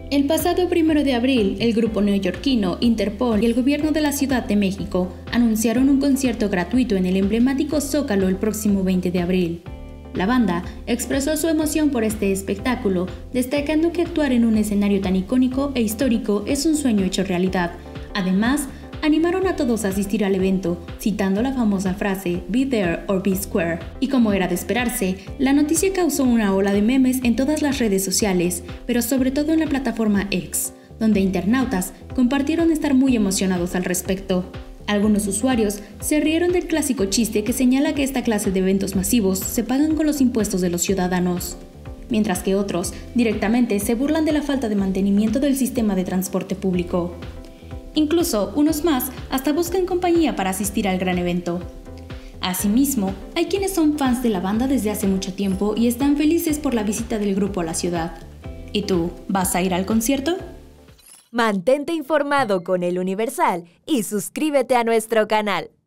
El pasado 1 de abril, el grupo neoyorquino Interpol y el gobierno de la Ciudad de México anunciaron un concierto gratuito en el emblemático Zócalo el próximo 20 de abril. La banda expresó su emoción por este espectáculo, destacando que actuar en un escenario tan icónico e histórico es un sueño hecho realidad. Además, animaron a todos a asistir al evento, citando la famosa frase "Be there or be square". Y como era de esperarse, la noticia causó una ola de memes en todas las redes sociales, pero sobre todo en la plataforma X, donde internautas compartieron estar muy emocionados al respecto. Algunos usuarios se rieron del clásico chiste que señala que esta clase de eventos masivos se pagan con los impuestos de los ciudadanos, mientras que otros directamente se burlan de la falta de mantenimiento del sistema de transporte público. Incluso unos más hasta buscan compañía para asistir al gran evento. Asimismo, hay quienes son fans de la banda desde hace mucho tiempo y están felices por la visita del grupo a la ciudad. ¿Y tú, vas a ir al concierto? Mantente informado con El Universal y suscríbete a nuestro canal.